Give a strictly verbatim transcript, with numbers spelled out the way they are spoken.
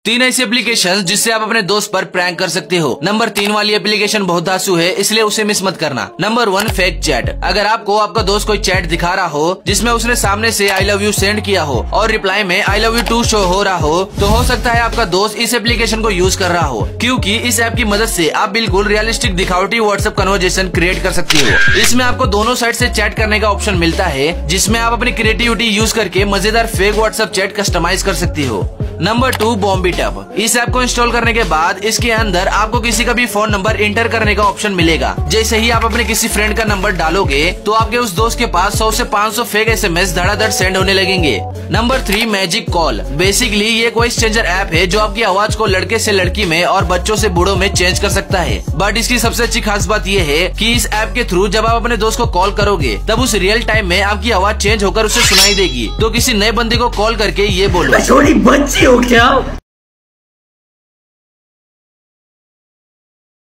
तीन ऐसी एप्लीकेशन जिससे आप अपने दोस्त पर प्रैंक कर सकते हो। नंबर तीन वाली एप्लीकेशन बहुत धांसू है, इसलिए उसे मिस मत करना। Number one, fake chat. अगर आपको आपका दोस्त कोई चैट दिखा रहा हो जिसमें उसने सामने से आई लव यू सेंड किया हो और रिप्लाई में I love you too show हो रहा हो, तो हो सकता है आपका दोस्त इस एप्लीकेशन को यूज कर रहा हो, क्योंकि इस ऐप की मदद से आप बिल्कुल रियलिस्टिक दिखावटी व्हाट्सएप कन्वर्सेशन क्रिएट कर सकते हो। इसमें आपको दोनों साइड से चैट करने का ऑप्शन मिलता है, जिसमें आप अपनी क्रिएटिविटी यूज करके मजेदार फेक व्हाट्सएप चैट कस्टमाइज कर सकती हो। Number two, Bombitup. इस ऐप को इंस्टॉल करने के बाद इसके अंदर आपको किसी का भी फोन नंबर इंटर करने का ऑप्शन मिलेगा। जैसे ही आप अपने किसी फ्रेंड का नंबर डालोगे तो आपके उस दोस्त के पास सौ से पाँच सौ फेक एसएमएस धड़ाधड़ सेंड होने लगेंगे। Number three, magic call. Basically ये कोई चेंजर ऐप है जो आपकी आवाज को लड़के से लड़की में और बच्चों से बूढ़ों में चेंज कर सकता है। बट इसकी सबसे अच्छी खास बात ये है कि इस ऐप के थ्रू जब आप अपने दोस्त को कॉल करोगे तब उस रियल टाइम में आपकी आवाज चेंज होकर उसे सुनाई देगी। तो किसी नए बंदे को कॉल करके ये बोलो, छोटी बच्ची हो क्या?